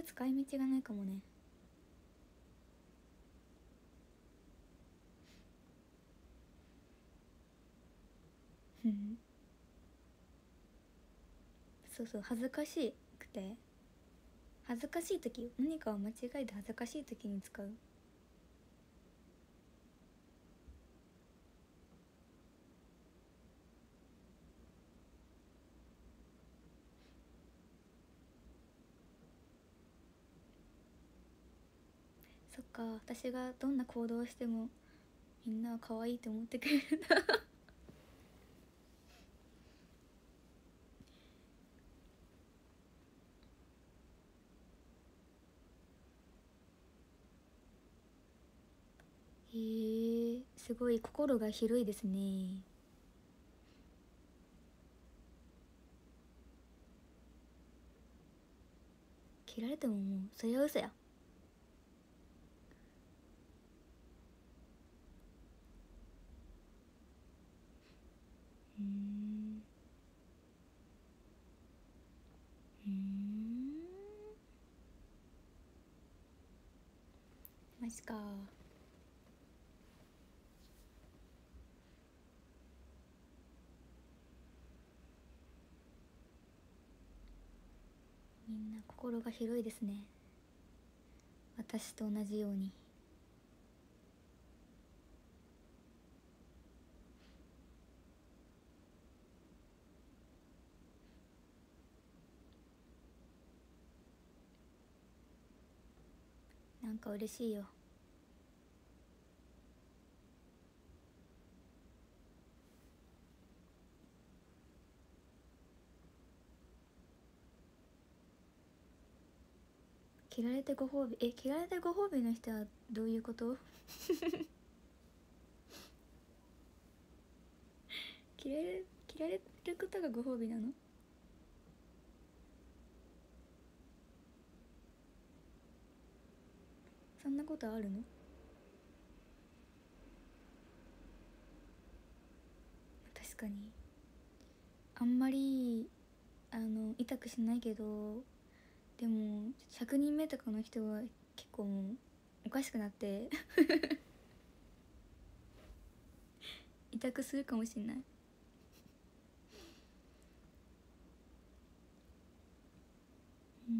は使い道がないかもね。そうそう、恥ずかしくて、恥ずかしい時、何かを間違えて恥ずかしい時に使う。そっか、私がどんな行動をしてもみんなは可愛いと思ってくれるんだ。へえ、すごい心が広いですね。切られてももうそれは嘘や。うんうん、マジか。みんな心が広いですね、私と同じように。なんか嬉しいよ。切られてご褒美、切られてご褒美の人はどういうこと？切られることがご褒美なの？そんなことあるの？確かにあんまり痛くしないけど、でも100人目とかの人は結構もうおかしくなって痛くするかもしれない。うん、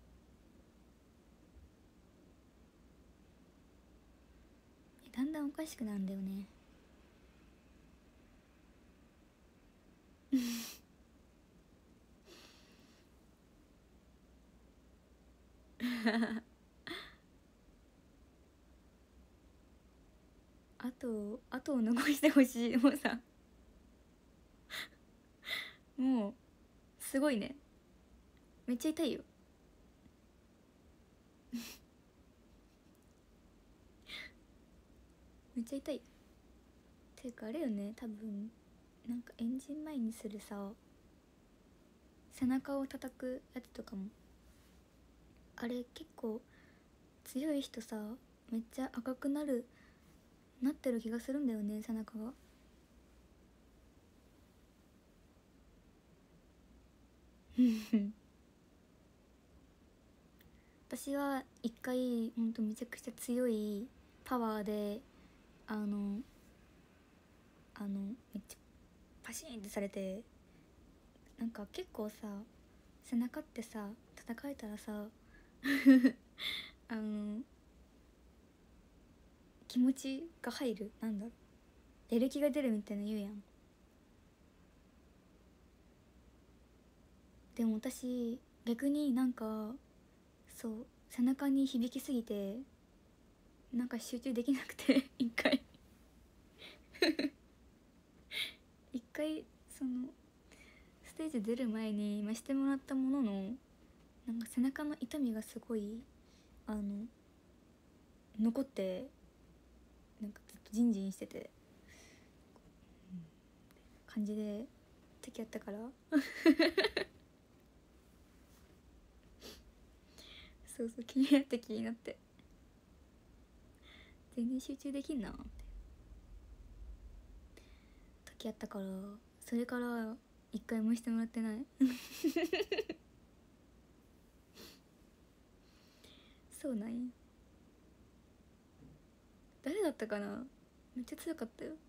だんだんおかしくなるんだよね。後を残してほしい。もうさ、もうすごいね、めっちゃ痛いよ。めっちゃ痛い。ていうかあれよね、多分なんかエンジン前にするさ、背中を叩くやつとかも、あれ結構強い人さ、めっちゃ赤くなってる気がするんだよね、背中が。私は一回ほんとめちゃくちゃ強いパワーであのめっちゃパシーンってされて、なんか結構さ、背中ってさ叩かれたらさあの気持ちが入る、なんだろう、やる気が出るみたいな言うやん。でも私逆になんか、そう背中に響きすぎてなんか集中できなくて一回そのステージ出る前に、してもらったものの、なんか背中の痛みがすごいあの残って、なんかずっとジンジンしてて感じで時やったからそうそう、気になって気になって、全然集中できんなって時やったから、それから一回もしてもらってない。 そうなんや。誰だったかな。めっちゃ強かったよ。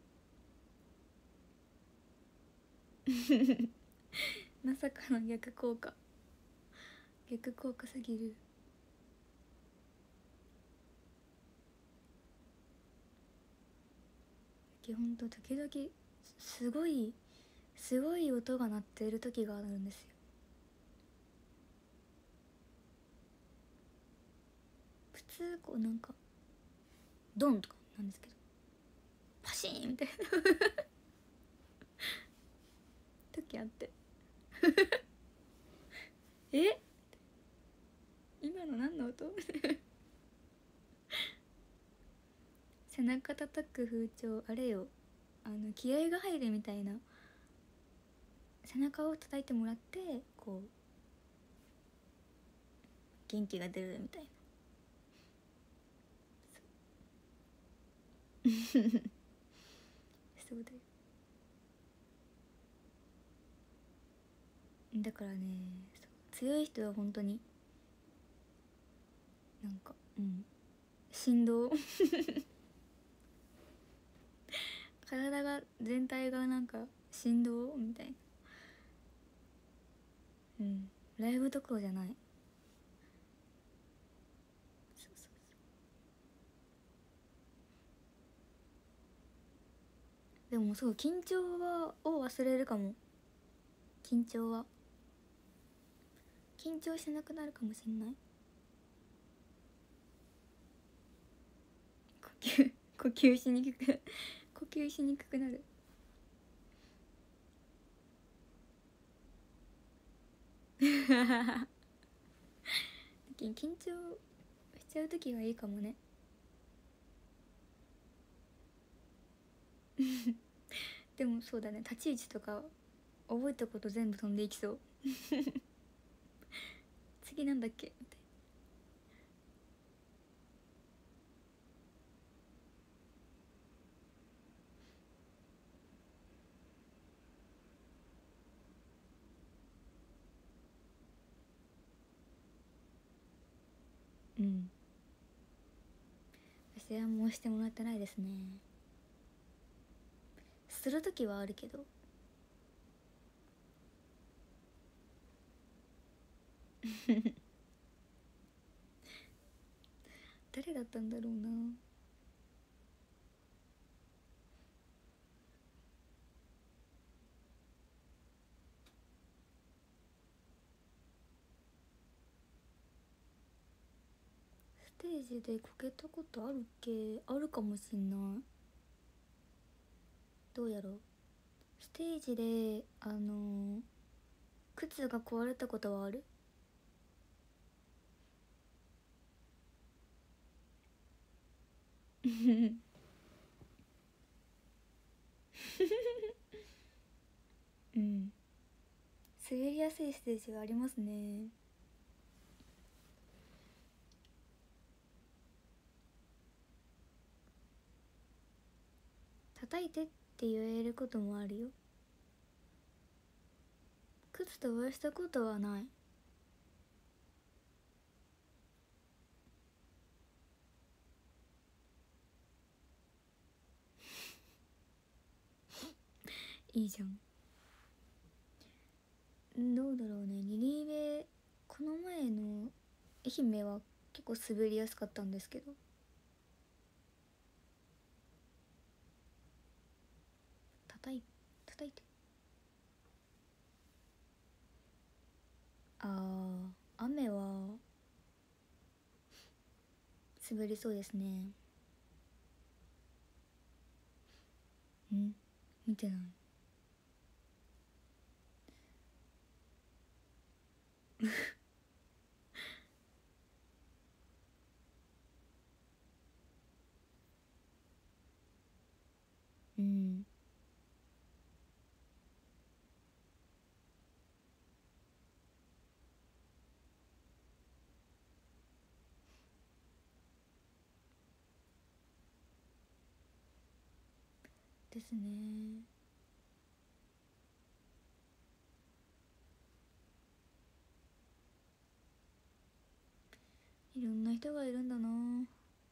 まさかの逆効果、逆効果すぎる。ほんと時々すごい音が鳴っている時があるんですよ。普通こうなんかドンとかなんですけど、パシーンみたいな時あってえ、今の何の音背中叩く風潮あれよ、気合が入るみたいな、背中を叩いてもらってこう元気が出るみたいなそうだよ。だからね、強い人は本当になんか振動体が全体がなんか振動みたいな。ライブどころじゃない。そうそうそう。でもすごい緊張を忘れるかも。緊張しなくなるかもしんない。呼吸しにくく呼吸しにくくなる。緊張しちゃう時はいいかもね。でもそうだね、立ち位置とか覚えたこと全部飛んでいきそう次なんだっけみたいな。私はもうしてもらってないですね。する時はあるけど誰だったんだろうな。ステージでこけたことあるっけ。あるかもしんない。どうやろう。ステージで靴が壊れたことはある滑りやすいステージがありますね。叩いてって言えることもあるよ。靴飛ばしたことはない。いいじゃん。どうだろうね。リリーベ、この前の愛媛は結構滑りやすかったんですけど、叩いて。雨は滑りそうですね。見てない。ですね。 いろんな人がいるんだな。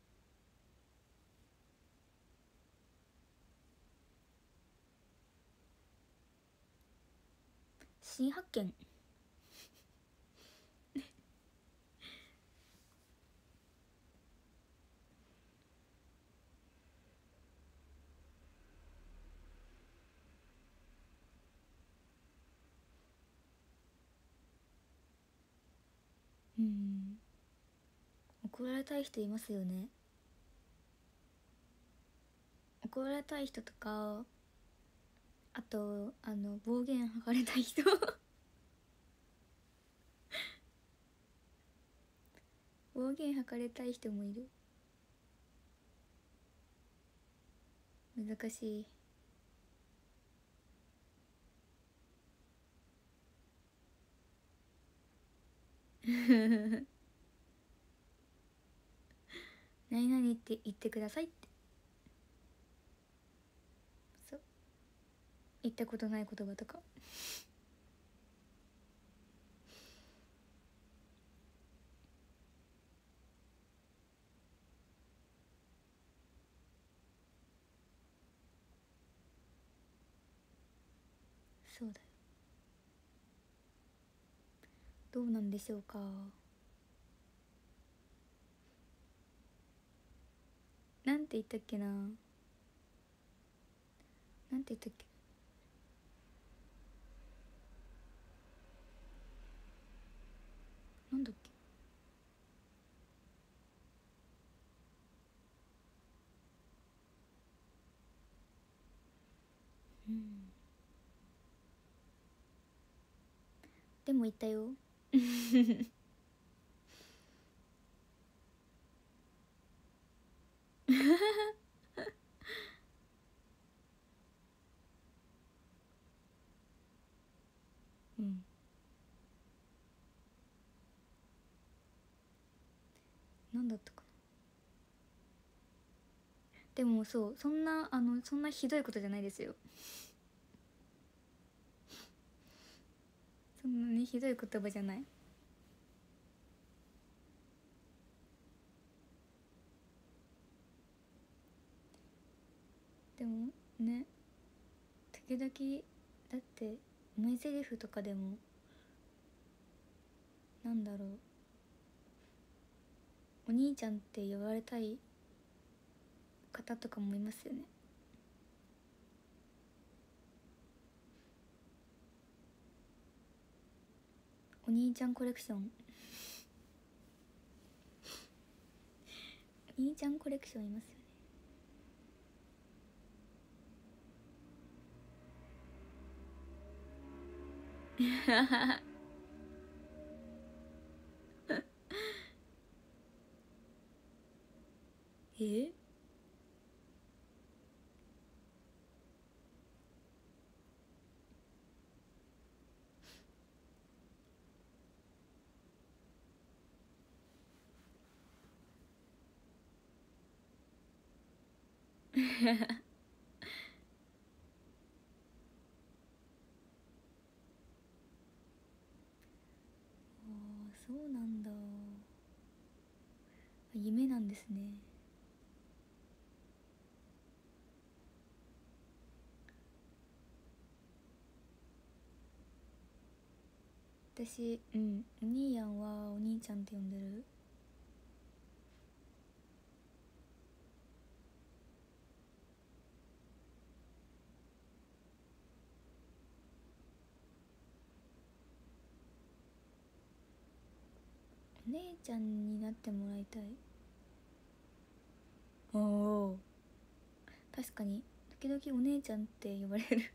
新発見。怒られたい人いますよね。怒られたい人とか、あと暴言吐かれたい人暴言吐かれたい人もいる。難しい。何々って言ってくださいって。そう、言ったことない言葉とか。そうだよ。どうなんでしょうか。なんて言ったっけな。なんて言ったっけ。なんだっけ。でも言ったよ。うん。なんだったかな。でもそう、そんなひどいことじゃないですよ。そんなにひどい言葉じゃない。でもね、時々だって名台詞とかでも、なんだろう、お兄ちゃんって言われたい方とかもいますよね。お兄ちゃんコレクション。お兄ちゃんコレクションいますよね。え。そうなんだ。夢なんですね。私、お兄やんはお兄ちゃんって呼んでる。お姉ちゃんになってもらいたい。おお、確かに時々お姉ちゃんって呼ばれる。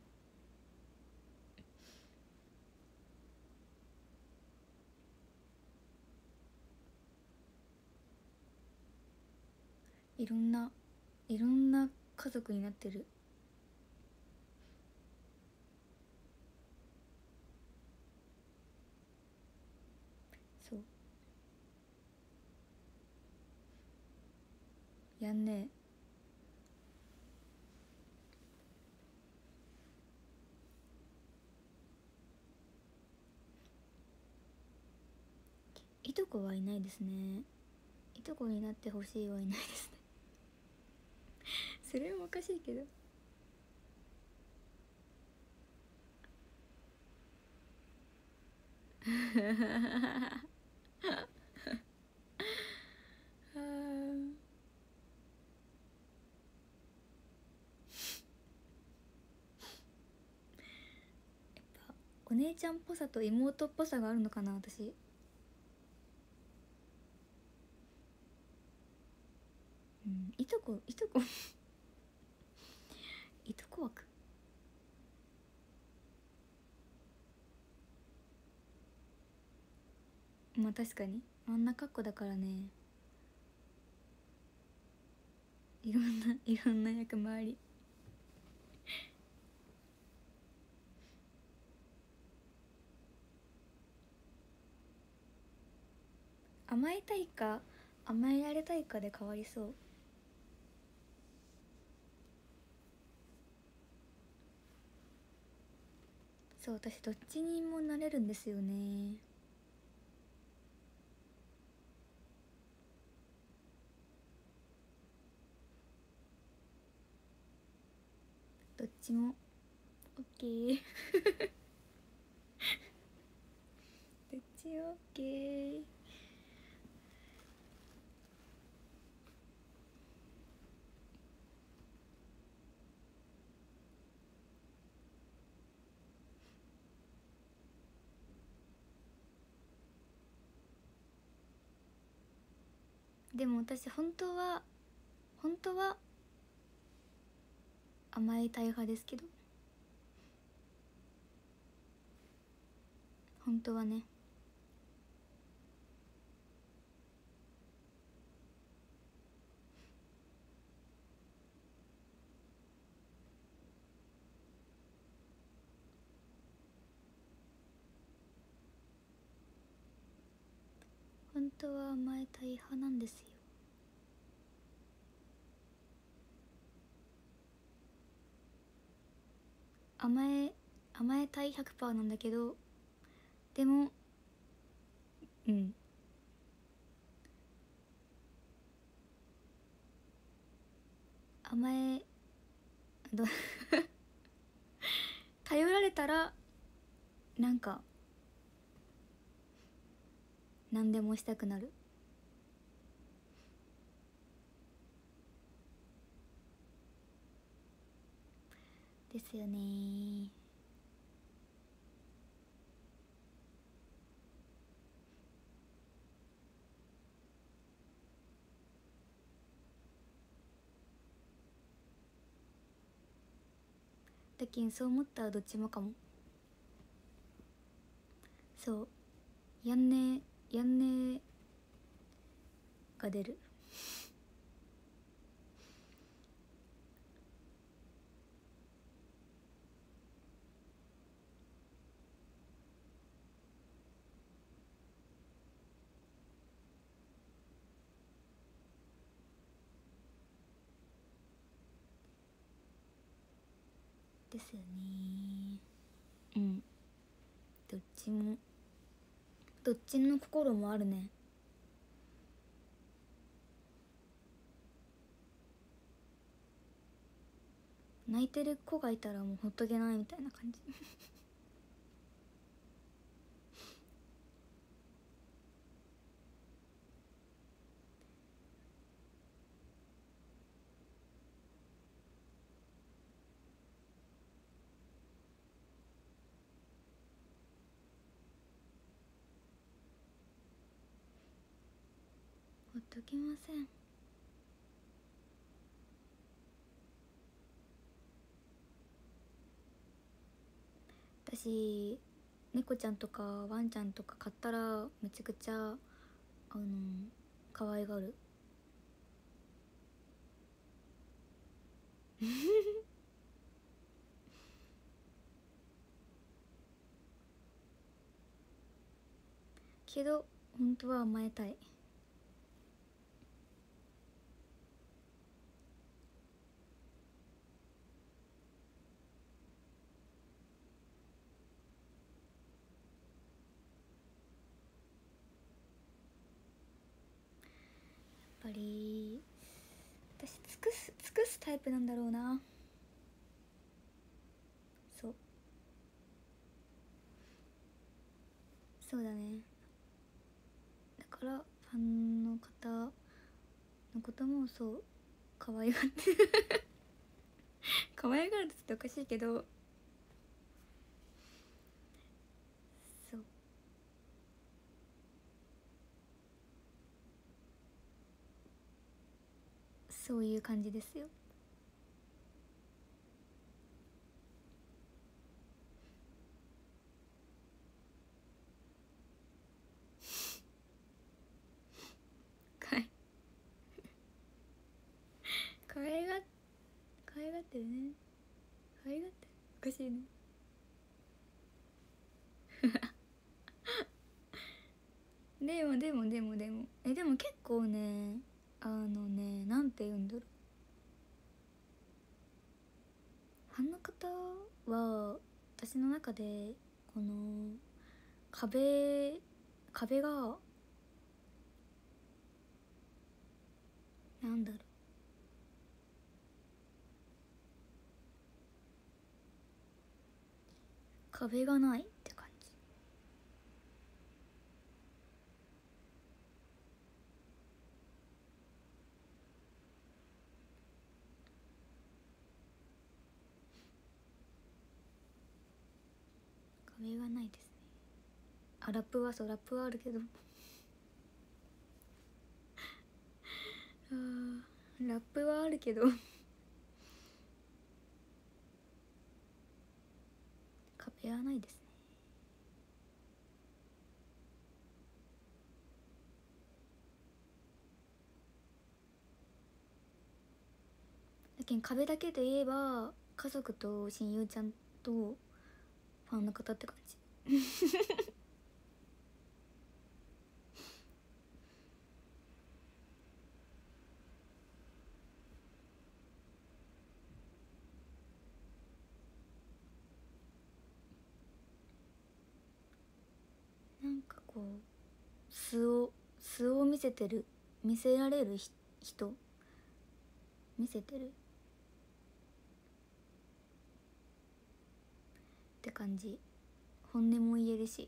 いろんな家族になってる。そう、やんねえ。いとこはいないですね。 いとこになってほしいはいないですねそれもおかしいけどお姉ちゃんっぽさと妹っぽさがあるのかな私。うん、いとこいとこ枠。まあ確かにあんな格好だからね。いろんな役回り。甘えたいか甘えられたいかで変わりそう。そう、私どっちにもなれるんですよね。どっちもオッケーどっちもオッケー。でも私本当は甘えたい派ですけど、本当はね。本当は甘えたい派なんですよ。甘えたい100%なんだけど、でも甘えど頼られたらなんか何でもしたくなる。ですよね。だけんそう思ったらどっちもかも。そうやんねが出る。ですよね。うん、どっちもどっちの心もあるね。泣いてる子がいたらもうほっとけないみたいな感じほっとけません。私猫ちゃんとかワンちゃんとか飼ったらめちゃくちゃ可愛がるけど本当は甘えたい。 ぱり私尽くすタイプなんだろうな。そうだね。だからファンの方のこともそう可愛がって可愛がるって言っておかしいけど、そういう感じですよ。かい可愛がってるね。可愛がってるおかしいねでも結構ね、なんて言うんだろう、ファンの方は私の中でこの壁がなんだろう、壁がないって感じ。壁がないですね。ラップはあるけどラップはあるけど壁はないですね。だけど壁だけで言えば家族と親友ちゃんとファンの方って感じなんかこう素を見せられる人見せてるって感じ。本音も言えるし、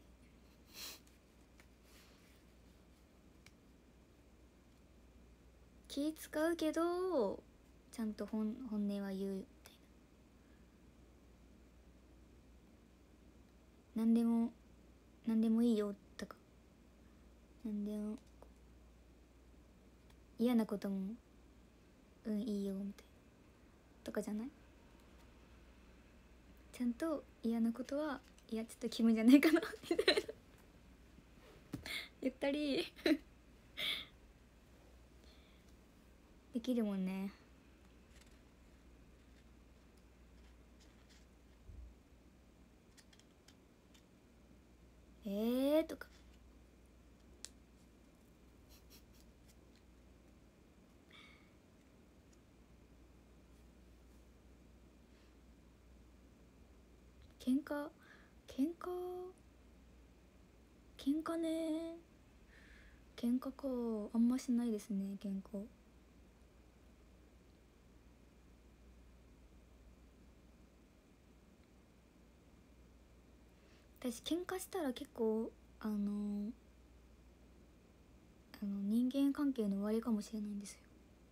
気使うけどちゃんと本音は言うみたいな。何でもいいよとか、何でも嫌なこともいいよみたいなとかじゃない。ちゃんと嫌なことはいやちょっと気分じゃないかなみたいな言ったりできるもんね。とか喧嘩ね。喧嘩か、あんましないですね喧嘩。私喧嘩したら結構人間関係の終わりかもしれないんですよ。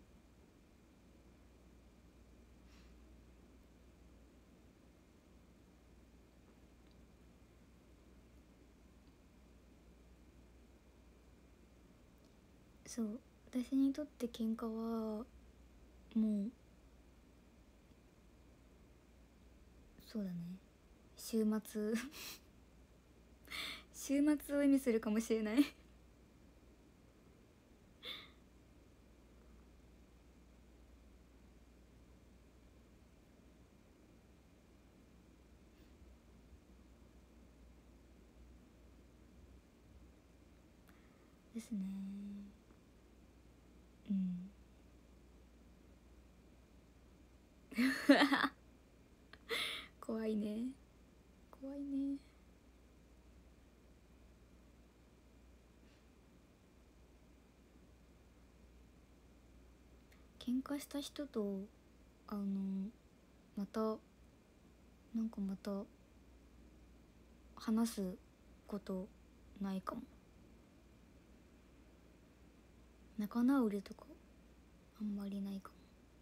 そう私にとって喧嘩はもうそうだね、週末週末を意味するかもしれないですね。うん怖いね怖いね。 喧嘩した人とまた話すことないかも。仲直りとかあんまりないかも。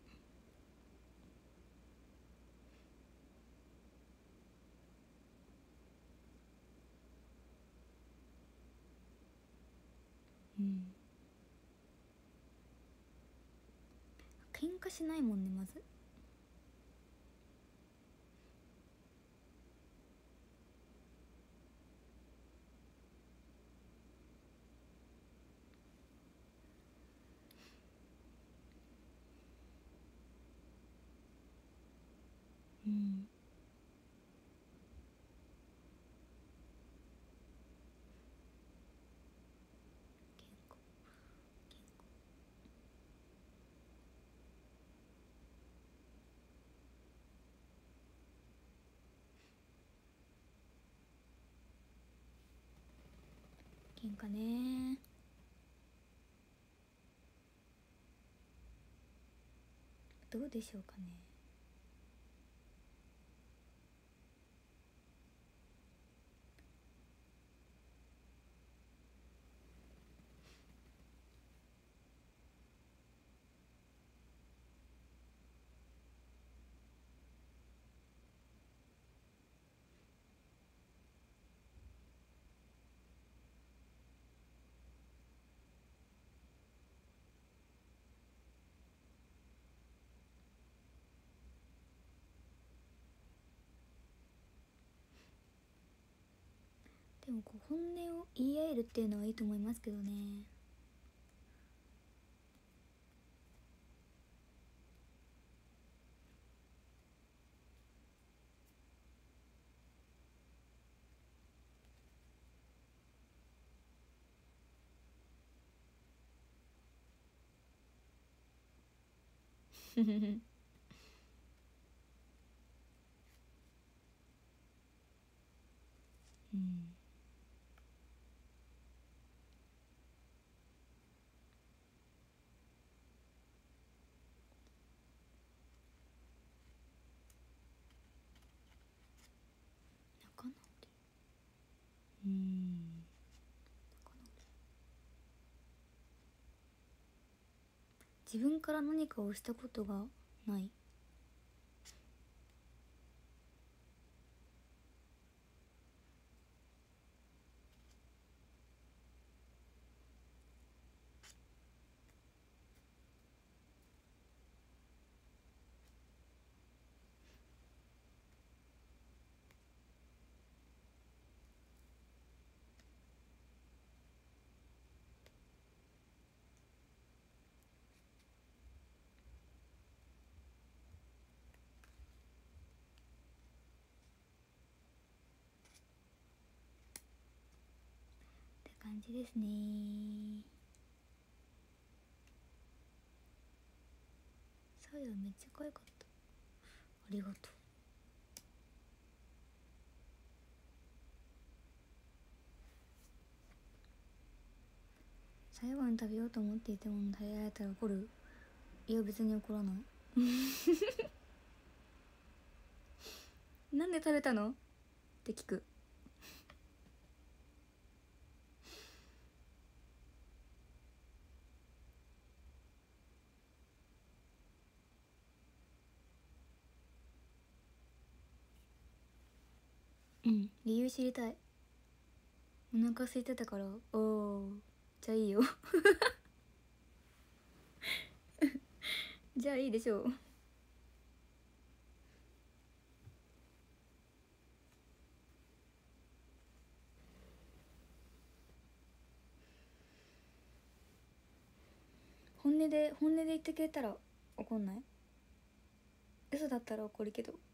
喧嘩しないもんねまず。喧嘩ね。どうでしょうかね。でもこう本音を言い合えるっていうのはいいと思いますけどね。うん。仲直り。仲直り。自分から何かをしたことがない。って感じですね。さやめっちゃ可愛かった。ありがとう。最後に食べようと思っていても食べられたら怒る？いや別に怒らない。なんで食べたのって聞く。うん、理由知りたい。お腹空いてたから。おお、じゃあいいよ。じゃあいいでしょう。本音で言ってくれたら怒んない。嘘だったら怒るけど。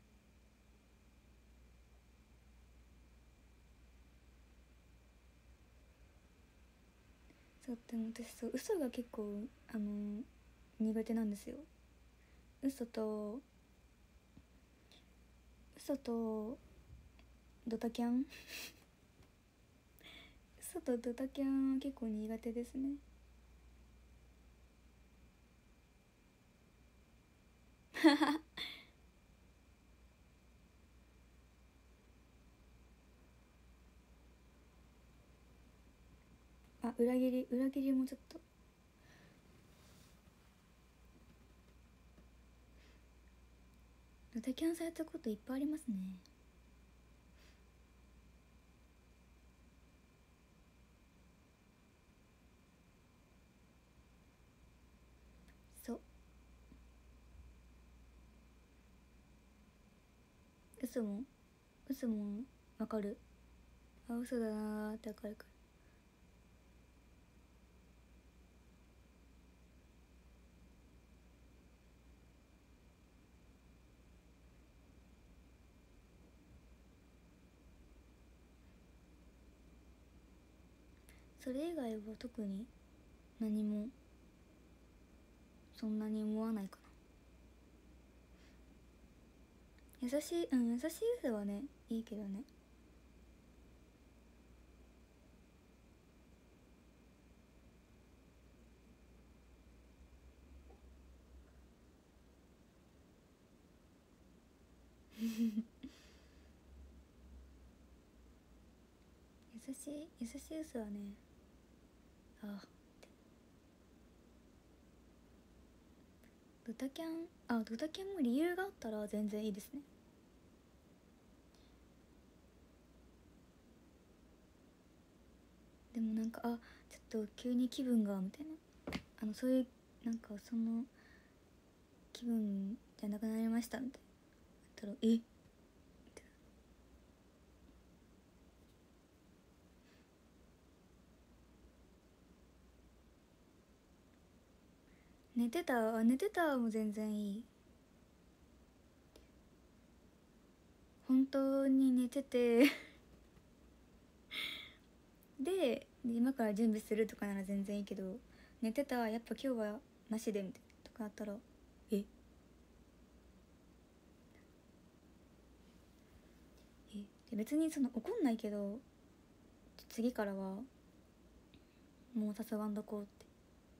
そう、でも私そう嘘が結構苦手なんですよ。嘘とドタキャン。嘘とドタキャンは結構苦手ですね。 あ、裏切りもちょっとドタキャンされたこといっぱいありますね。そう、嘘もわかる。あ、嘘だなーってわかるから。それ以外は特に何もそんなに思わないかな。優しい嘘はねいいけどね。優しい嘘はね、あ、ドタキャンも理由があったら全然いいですね。でもなんか、あ、ちょっと急に気分がみたいな、そういうなんかその気分じゃなくなりましたみたいな言ったら、え、寝てたも全然いい。本当に寝ててで今から準備するとかなら全然いいけど、寝てた、やっぱ今日はなしでみたいなとかあったら、えで別にその怒んないけど、次からはもう誘わんどこうって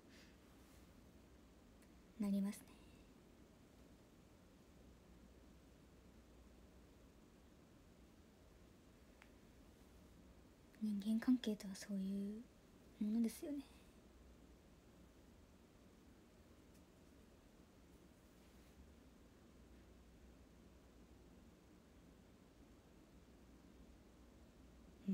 なりますね。人間関係とはそういうものですよね。うん、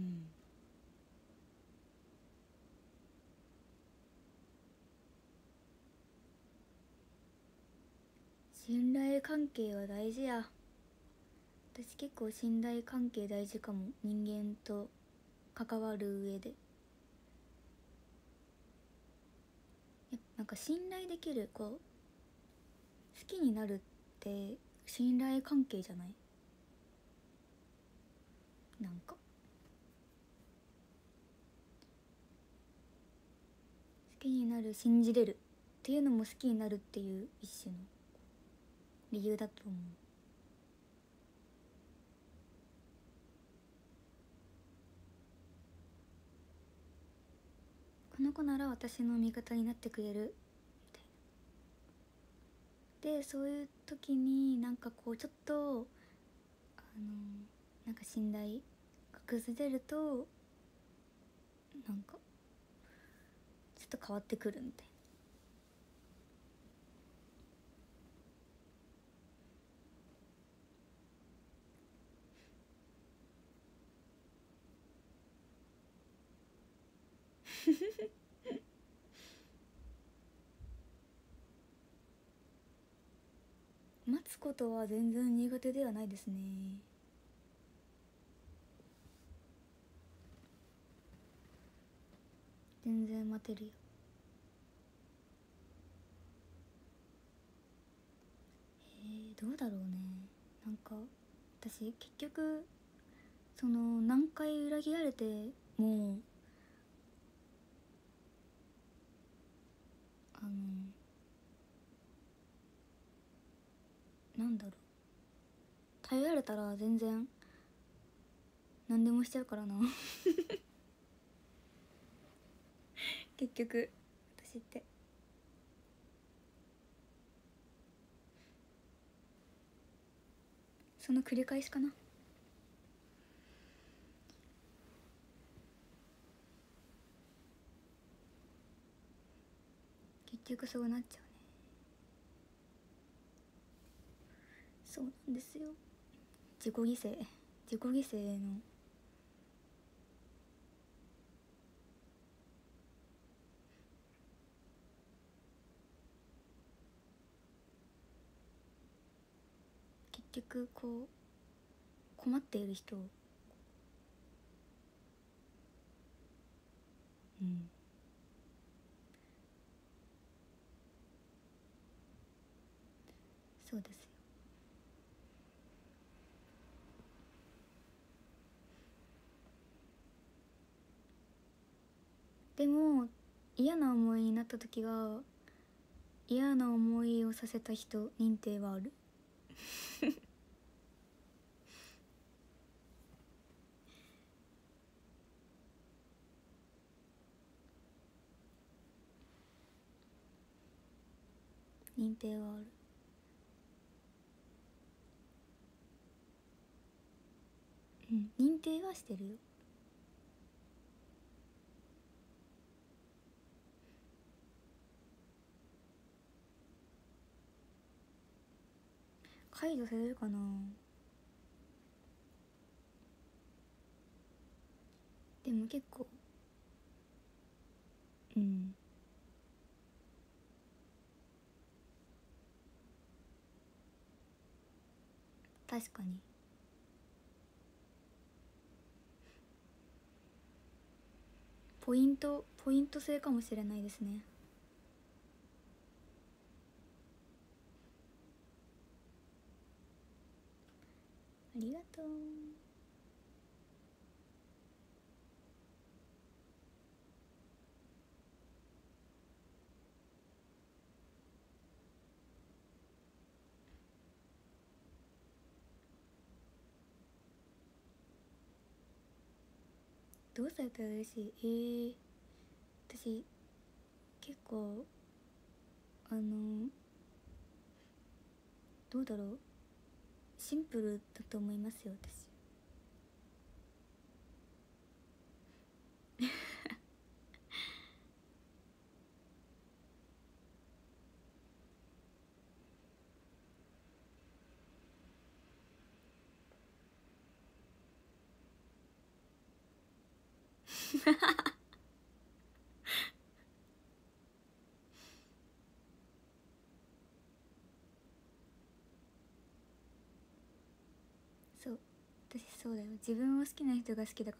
信頼関係は大事や。私結構信頼関係大事かも、人間と関わる上で。なんか信頼できるこう好きになるって信頼関係じゃない？なんか好きになる、信じれるっていうのも好きになるっていう一種の理由だと思う。この子なら私の味方になってくれるみたいな。でそういう時になんかこうちょっとなんか信頼が崩れると、なんかちょっと変わってくるみたいな。待つことは全然苦手ではないですね。全然待てるよ。どうだろうね。なんか私結局その何回裏切られてもあのなんだろう、耐えられたら全然何でもしちゃうからな結局私って。 その繰り返しかな。結局そうなっちゃうね。そうなんですよ。自己犠牲の結局こう困っている人をそうですよ。でも嫌な思いになった時は嫌な思いをさせた人認定はある。認定はある。認定はしてるよ。解除されるかな。でも結構確かにポイント制かもしれないですね。ありがとう。どうされたら嬉しい。私結構どうだろう、シンプルだと思いますよ私。そう、私そうだよ、自分を好きな人が好きだから。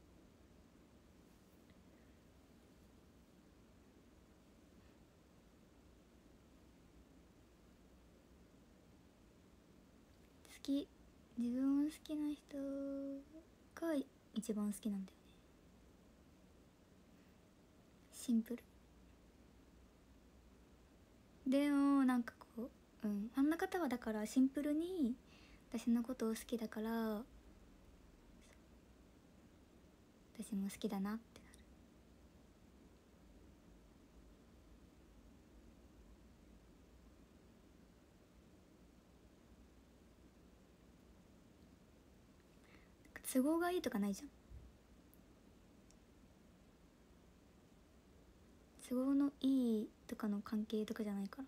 自分を好きな人が一番好きなんだよね。シンプル。でもなんかこうあんな方はだからシンプルに私のことを好きだから私も好きだなってなる。都合がいいとかないじゃん。都合のいいとかの関係とかじゃないから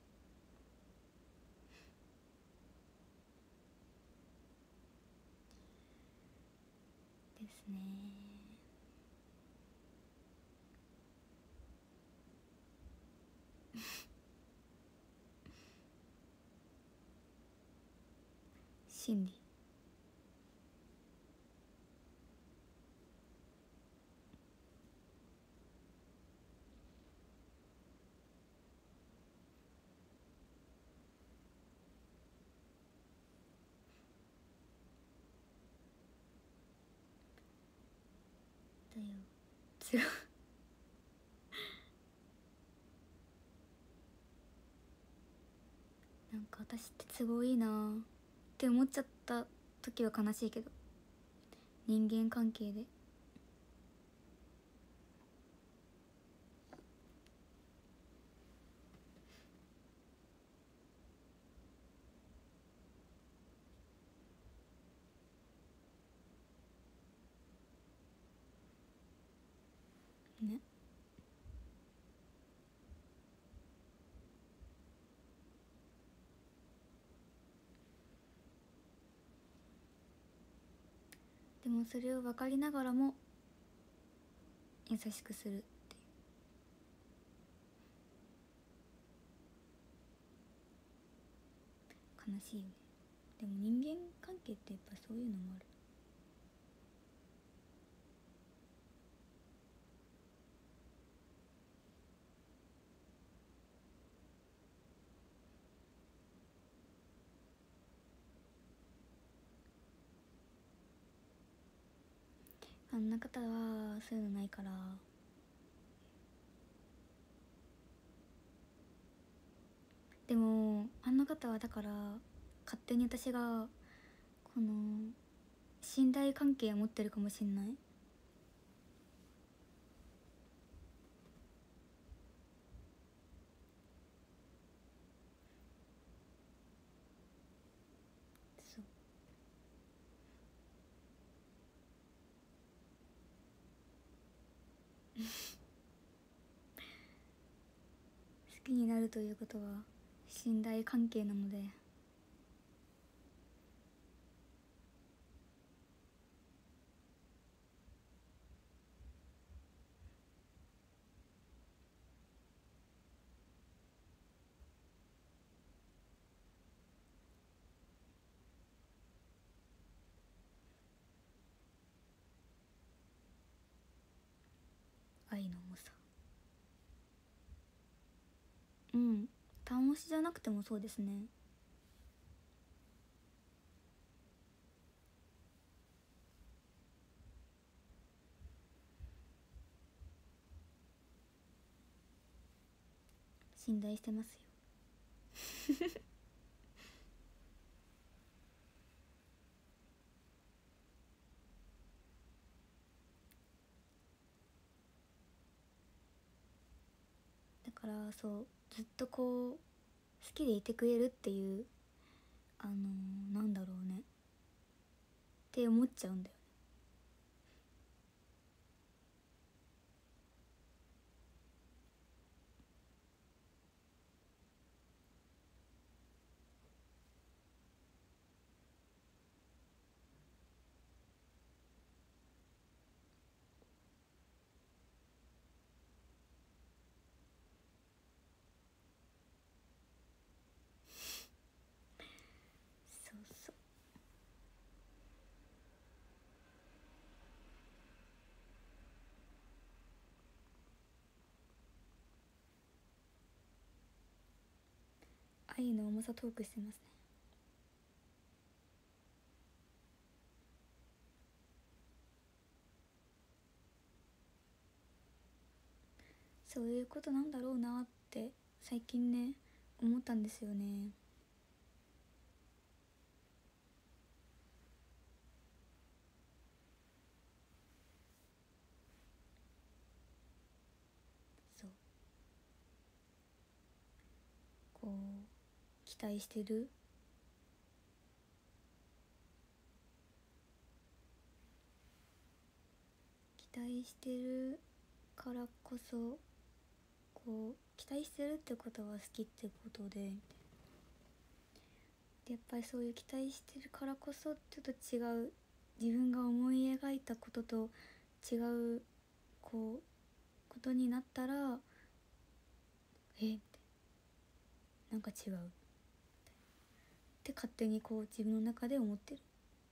ですね。心理。だよ。都合なんか私って都合いいなって思っちゃった時は悲しいけど、人間関係で。 ね。でもそれを分かりながらも優しくするっていう、悲しいよね。でも人間関係ってやっぱそういうのもある。あんな方はそういうのないから。でもあんな方はだから勝手に私がこの信頼関係を持ってるかもしんない。そう好きになるということは信頼関係なので。愛の重さ。うん、単押しじゃなくてもそうですね。信頼してますよ。だからそうずっとこう好きでいてくれるっていうなんだろうねって思っちゃうんだよね。そうそう。愛の重さトークしてますね。そういうことなんだろうなって最近ね思ったんですよね。そうこう期待してる期待してるからこそこう期待してるってことは好きってことで、やっぱりそういう期待してるからこそちょっと違う自分が思い描いたことと違うこうことになったらってなんか違うって勝手にこう自分の中で思ってる。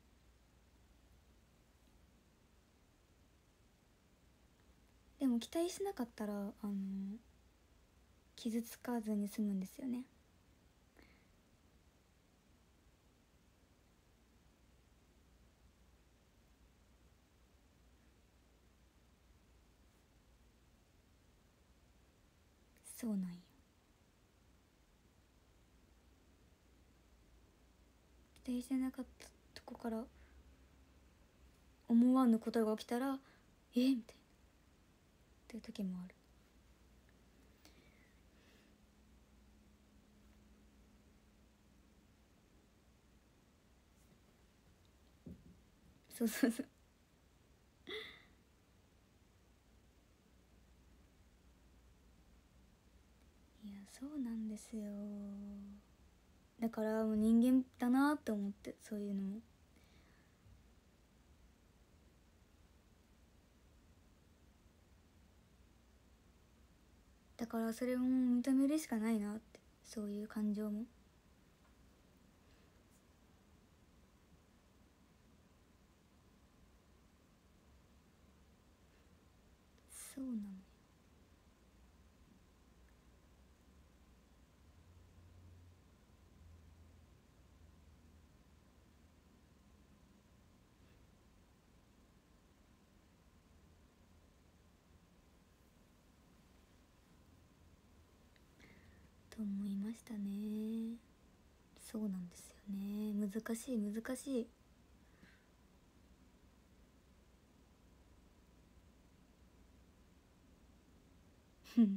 でも期待しなかったら傷つかずに済むんですよね。そうなんよ。期待してなかったとこから思わぬことが起きたらみたいなっていう時もある。そうそうそう。 そうなんですよ。だからもう人間だなって思って、そういうのも。だからそれも認めるしかないなって、そういう感情も。そうなのよ。と思いましたね。そうなんですよね。難しい難しい。ふん。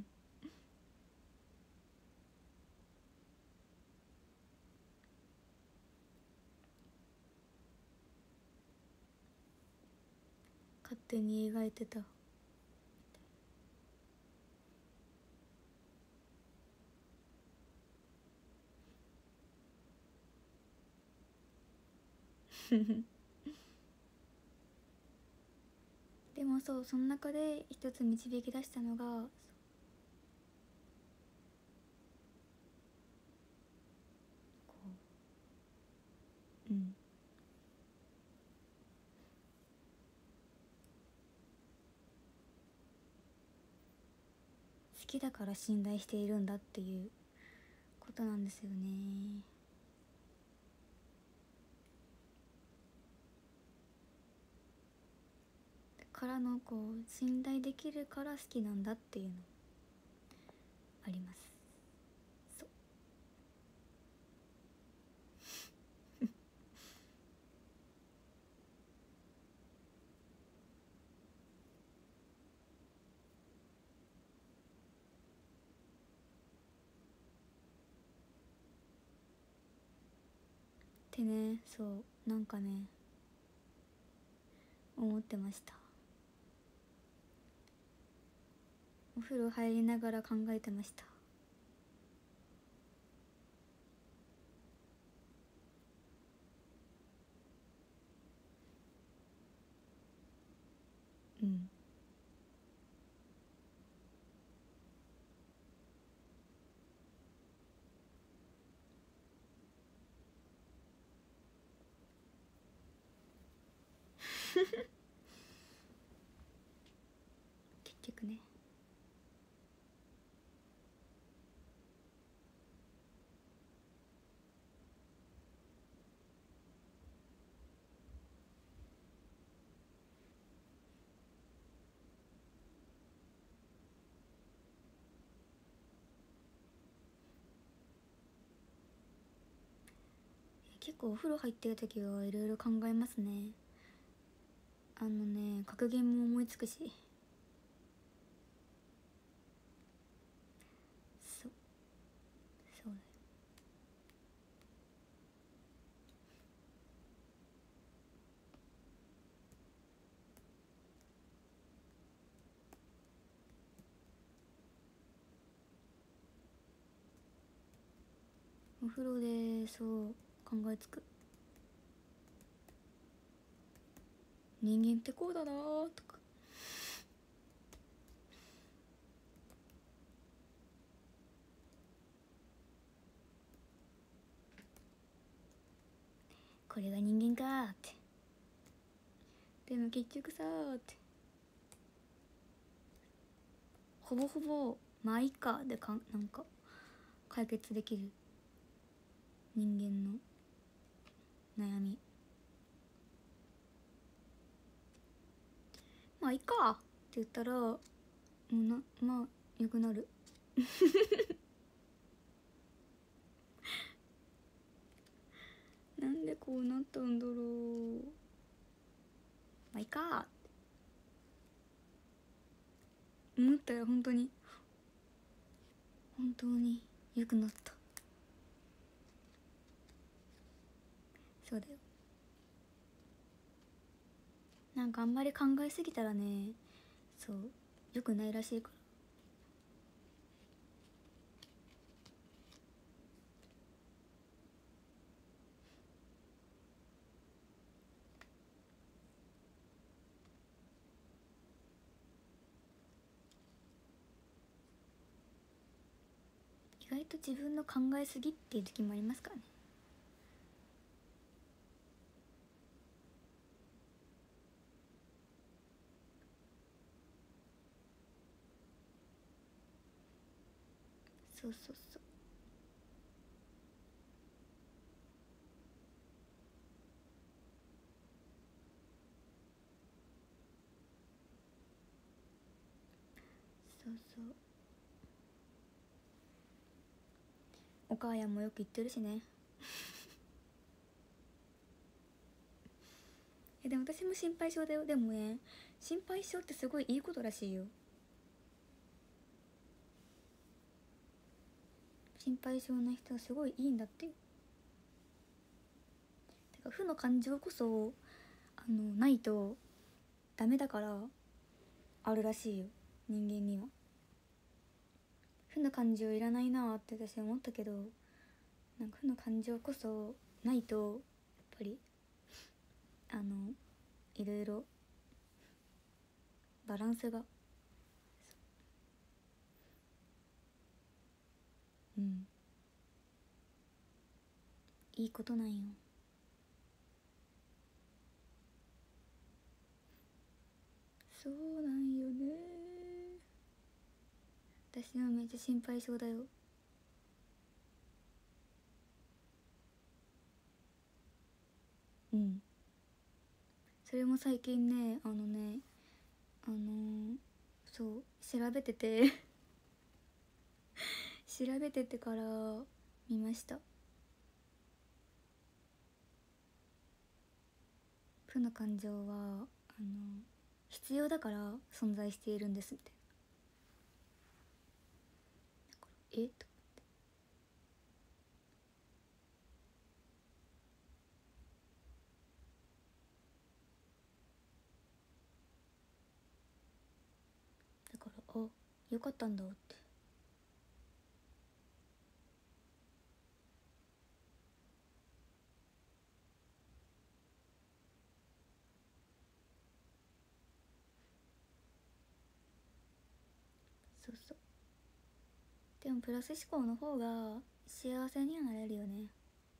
勝手に描いてた。でもそう、その中で一つ導き出したのが、こう、うん、好きだから信頼しているんだっていうことなんですよね。からのこう信頼できるから好きなんだっていうのあります。そう。ってね、そうなんかね思ってました。お風呂入りながら考えてました。うん。結局ね。結構お風呂入ってる時はいろいろ考えますね。格言も思いつくし。そうそうだよ。お風呂でそう考えつく。人間ってこうだなーとか。これが人間かーって。でも結局さーって、ほぼほぼまあいいかでなんか解決できる人間の悩み。まあいいかって言ったらもうまあ良くなる。なんでこうなったんだろう。まあいいかって思ったら本当に良くなった。そうだよ。なんかあんまり考えすぎたらね、そう良くないらしいから。 意外と自分の考えすぎっていう時もありますからね。そうそうそう。そうそう。お母やんもよく言ってるしね。でも私も心配性だよ。でもね、心配性ってすごいいいことらしいよ。心配性な人はすごいいいんだって。てか負の感情こそないとダメだからあるらしいよ、人間には。負の感情いらないなって私は思ったけど、なんか負の感情こそないとやっぱりいろいろバランスが、いいことなんよ。そうなんよね。私はめっちゃ心配性だよ。それも最近ね、そう調べてて調べててから見ました。負の感情は必要だから存在しているんですみたいな。だからとだからよかったんだって。そうそう。でもプラス思考の方が幸せにはなれるよね。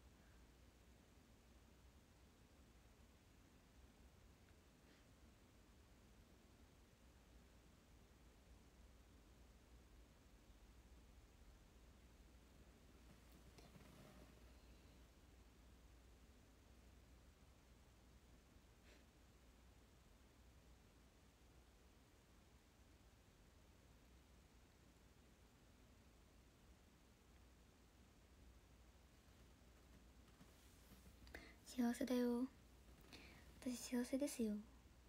幸せだよ。私幸せですよ。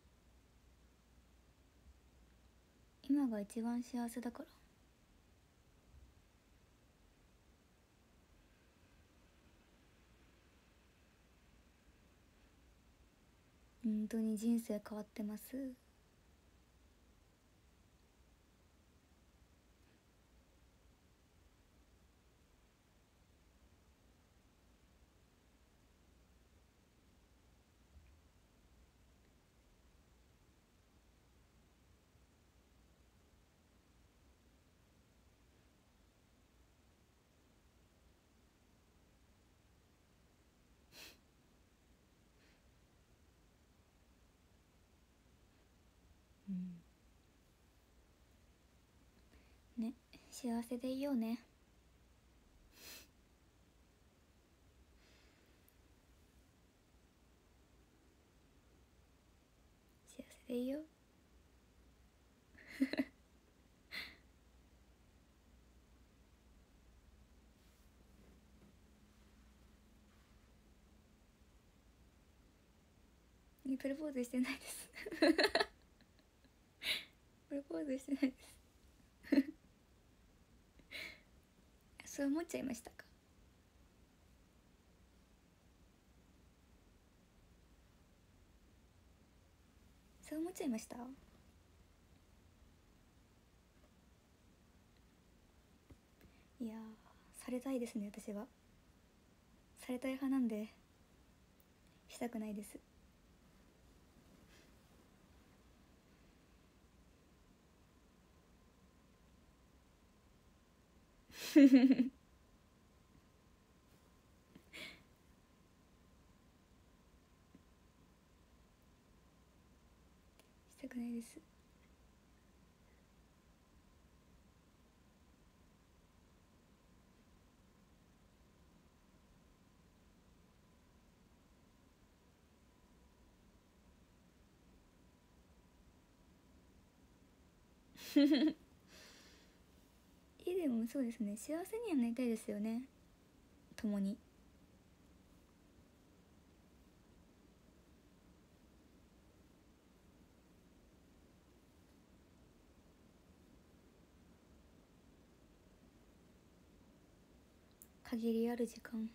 今が一番幸せだから。本当に人生変わってます。ね、幸せでいようね。幸せでいよう。プロポーズしてないですプロポーズしてないですそう思っちゃいましたか。そう思っちゃいました。いやされたいですね。私はされたい派なんでしたくないです。 したくないです。でもそうですね、幸せにはなりたいですよね、共に。限りある時間。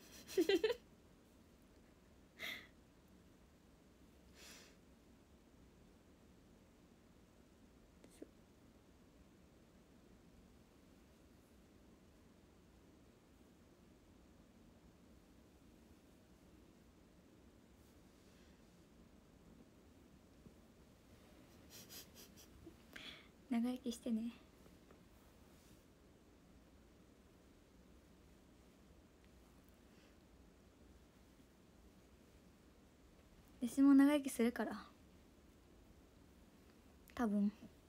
長生きしてね。私も長生きするから、多分。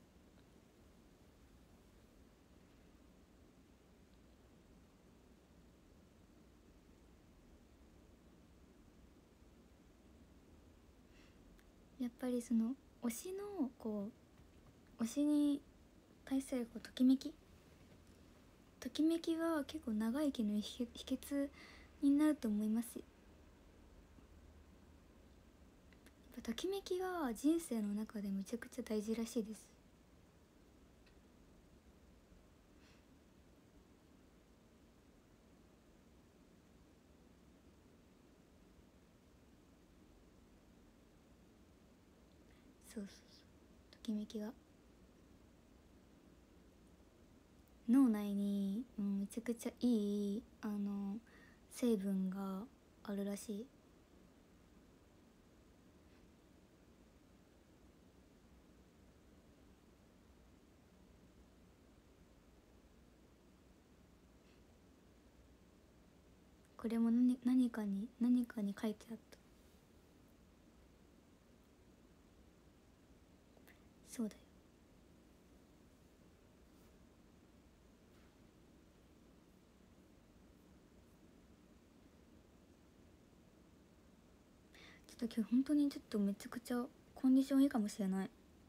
やっぱりその推しのこう、推しに対するこうときめきが結構長生きの秘訣になると思います。やっぱときめきが人生の中でめちゃくちゃ大事らしいです。そうそうそう、ときめきが脳内に、めちゃくちゃいい成分があるらしい。これも何かに書いてあった。そうだよ。ちょっと今日本当にちょっとめちゃくちゃコンディションいいかもしれない。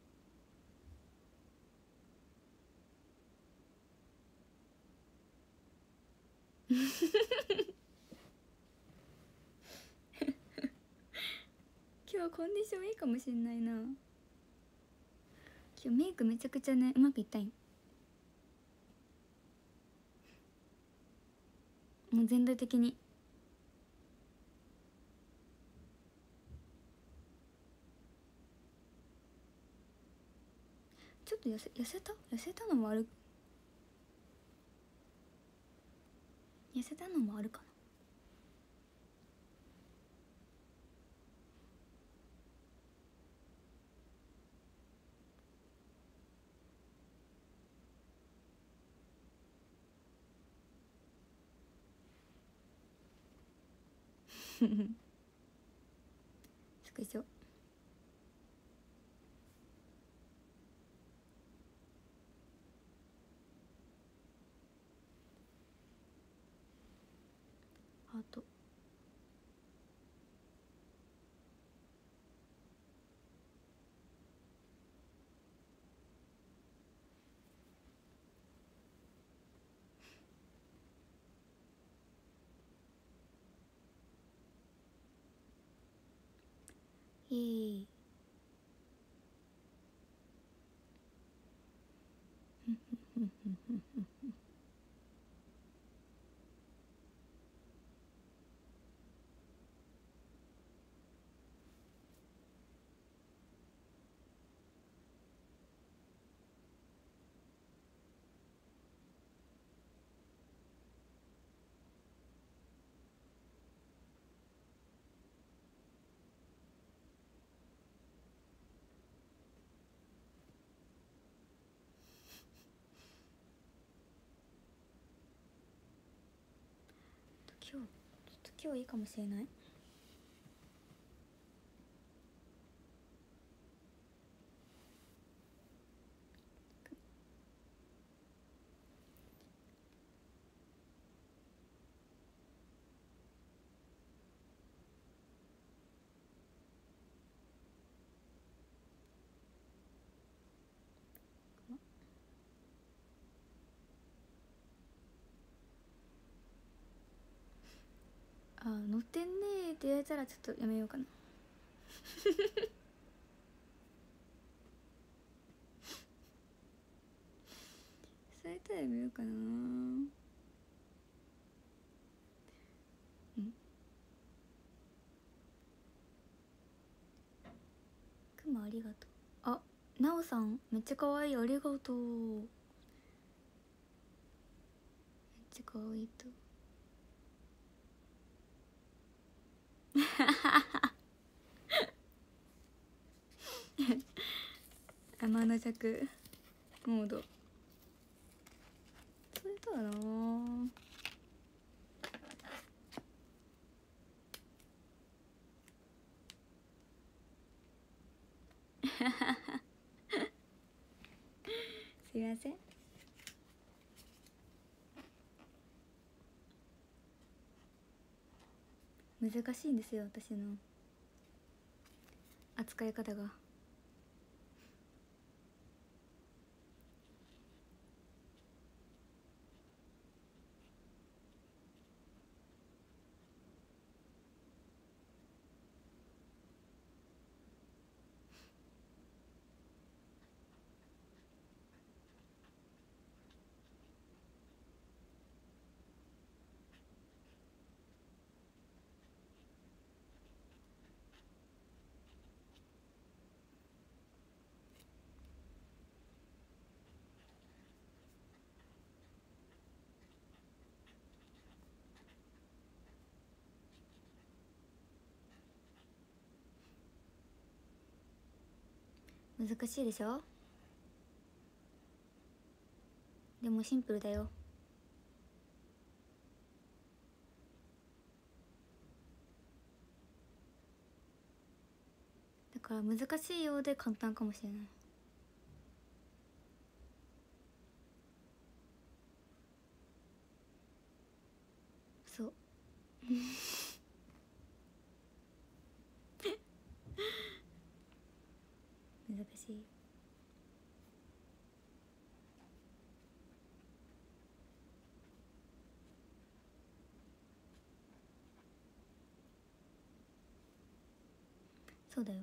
今日コンディションいいかもしれないな。今日メイクめちゃくちゃね、うまくいったんよ。もう全体的に。ちょっと痩せたのもある。痩せたのもあるかな。スクショ。ハート。イエーイ。 今日ちょっと今日いいかもしれない。あ、乗ってんねーって言われたらちょっとやめようかな。それとやめようかな。くまありがとう。あ、なおさんめっちゃ可愛い、ありがとう。めっちゃ可愛いと。天の弱モード。それとはなー。すいません。難しいんですよ私の扱い方が。難しいでしょ。でもシンプルだよ。だから難しいようで簡単かもしれない。そう難しい。そうだよ。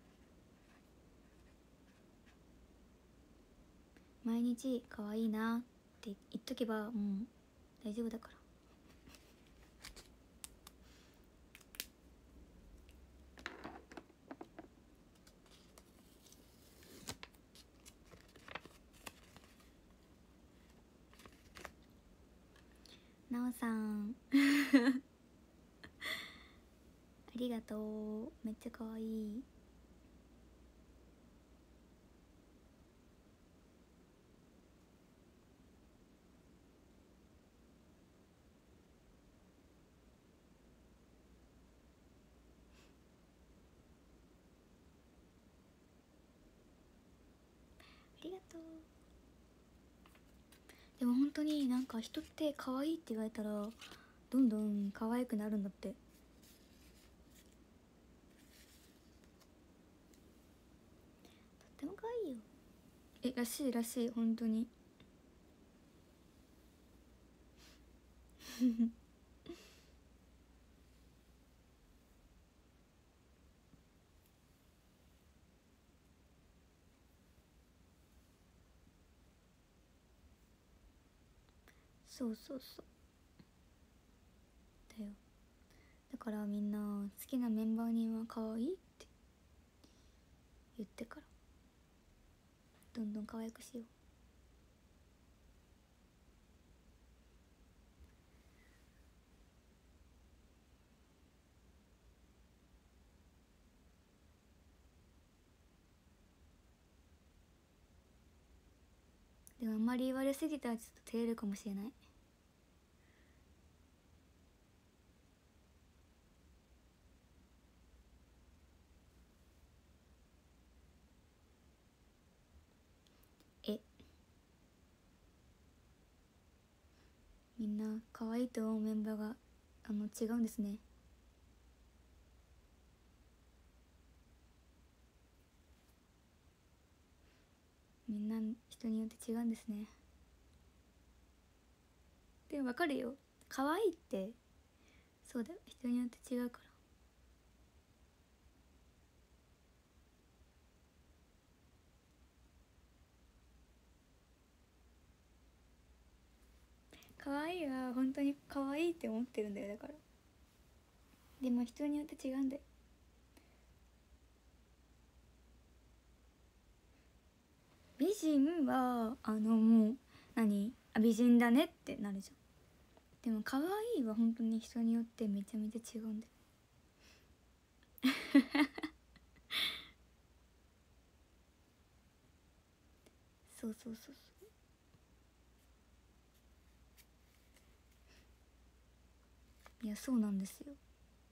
毎日可愛いなって言っとけばもう大丈夫だから。なおさんありがとう。めっちゃ可愛い。ありがとう。でも本当になんか人って可愛いって言われたらどんどん可愛くなるんだって。とっても可愛いよ。え、らしいらしい、本当にそうそうそうだよ。だからみんな好きなメンバーには可愛いって言ってからどんどん可愛くしよう。でもあんまり言われすぎたらちょっと照れるかもしれない。 んな可愛いと思うメンバーが違うんですね。みんな人によって違うんですね。でも分かるよ、可愛いって。そうだよ、人によって違うから。可愛いは本当に可愛いって思ってるんだよ。だからでも人によって違うんだよ。美人はもう美人だねってなるじゃん。でも可愛いは本当に人によってめちゃめちゃ違うんだよ。そうそうそうそう。いやそうなんですよ。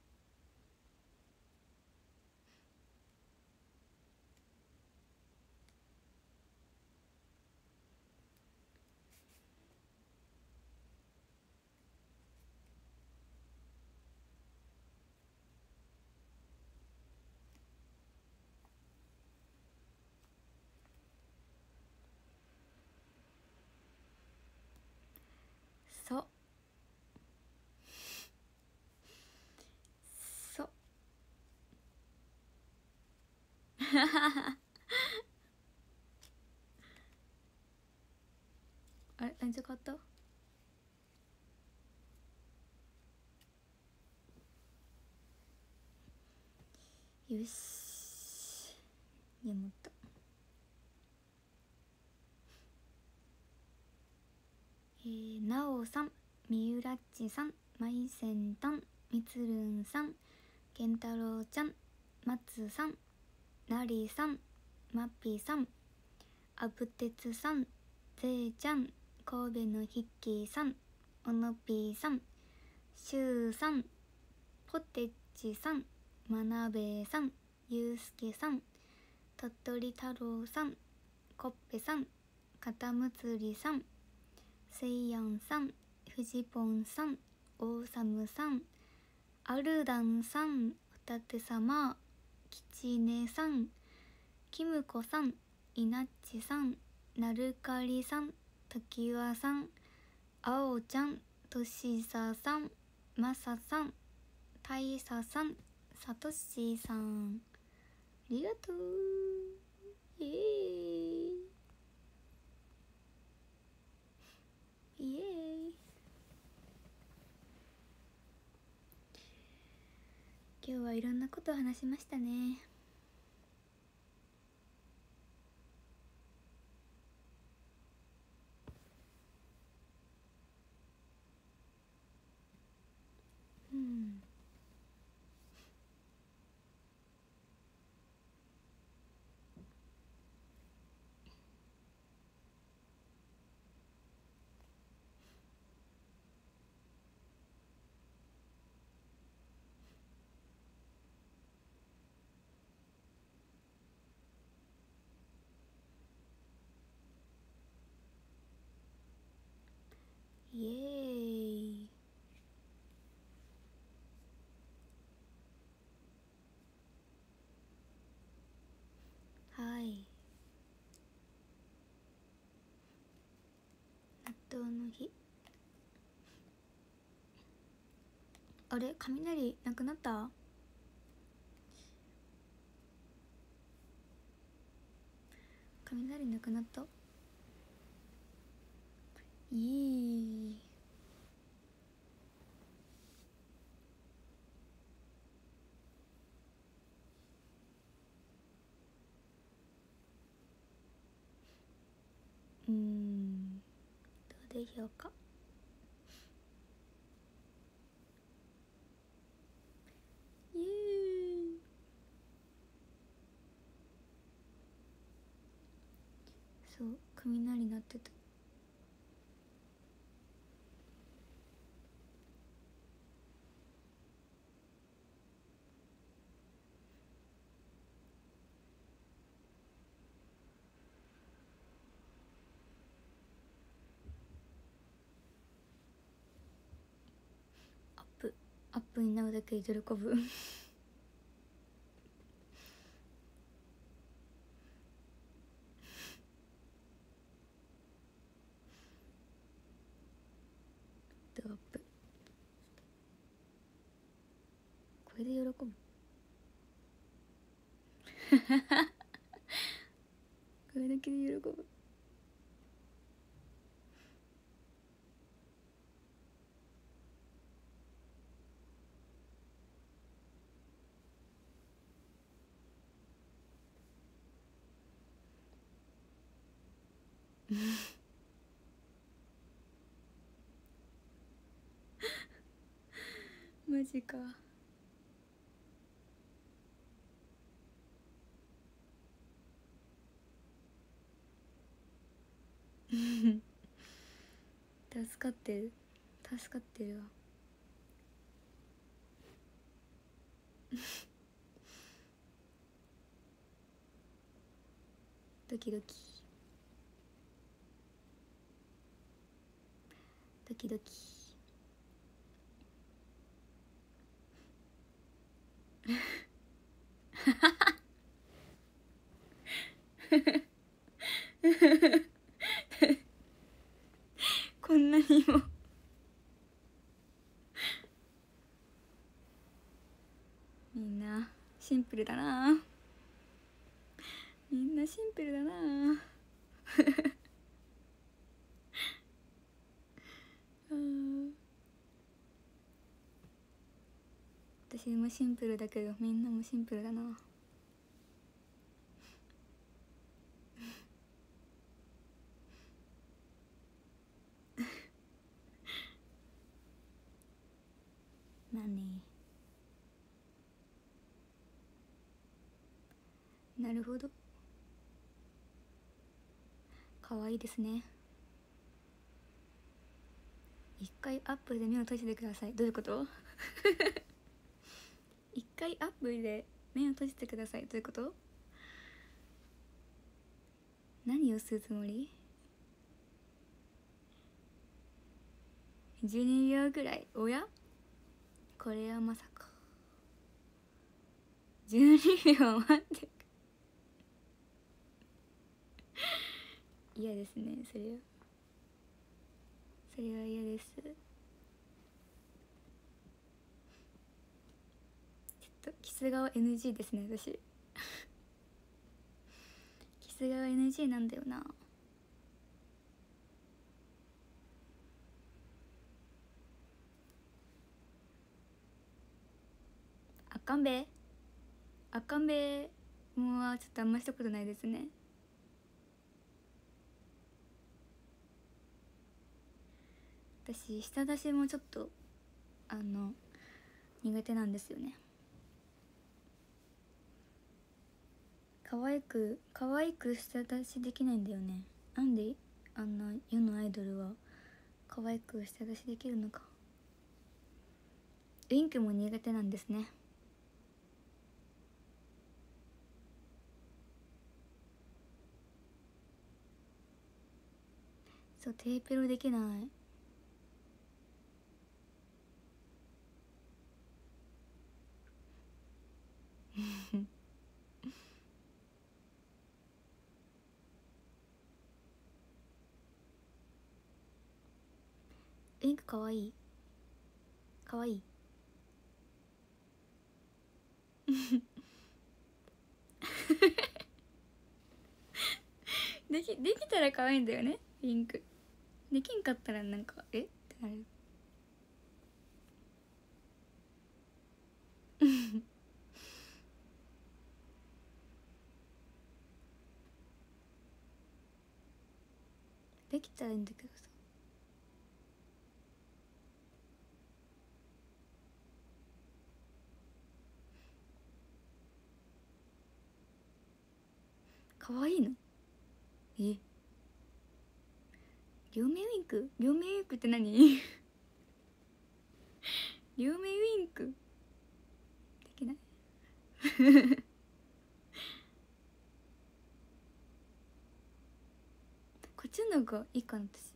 そうそうあれ何時変わった？よし眠った。なおさん、みゆらっちさん、まいせんたん、みつるんさん、けんたろうちゃん、まつさん、なりさん、まっぴーさん、あぶてつさん、ぜいちゃん、神戸のヒッキーさん、おのぴーさん、しゅうさん、ポテッチさん、まなべさん、ゆうすけさん、鳥取太郎さん、こっぺさん、かたむつりさん、せいやんさん、ふじぽんさん、おうさむさん、アルダンさん、ふたてさま、きちねさん、きむこさん、いなっちさん、なるかりさん、ときわさん、あおちゃん、としささん、まささん、たいささん、さとしさん、ありがとう。イエーイイエーイ。今日はいろんなことを話しましたね。うん。イエーイ。はい。納豆の日。あれ雷なくなった？雷なくなった？いい。どうでしょうか。イエーイ。そう雷鳴ってた。 アップになるだけで喜ぶドアップ、これで喜ぶこれだけで喜ぶマジか助かってる助かってるわドキドキドキドキこんなにもみんなシンプルだな、みんなシンプルだな私もシンプルだけどみんなもシンプルだな何なるほど、かわいいですね。一回アップで目を閉じてください。どういうこと一回アップで目を閉じてください。どういうこと？何をするつもり？12秒ぐらい。おや？これはまさか。12秒待って嫌ですね、それは。それは嫌です。ちょっとキス顔 NG ですね、私キス顔 NG なんだよな。赤んべ赤んべもうちょっとあんましたことないですね。私舌出しもちょっと苦手なんですよね。可愛く舌出しできないんだよね。なんであんな世のアイドルは可愛く舌出しできるのか。ウインクも苦手なんですね。そう、テーペロできないウインクかわいいかわいいできたら可愛いんだよね、ウインク。できんかったらなんかってなるできたらいいんだけどさ。可愛いの？え、両目ウインク？両目ウインクって何両目ウインクできないこっちの方がいいかな私。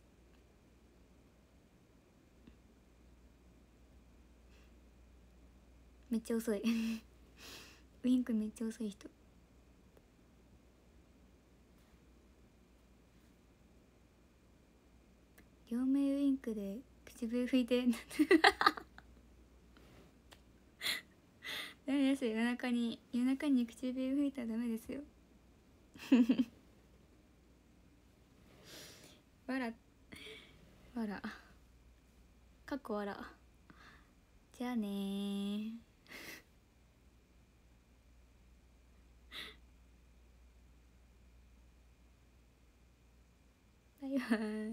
めっちゃ遅いウインクめっちゃ遅い人。両目ウインクで唇拭いてダメですよ。夜中に唇拭いたらダメですよわらわらかっこわら。じゃあねーバイバイ。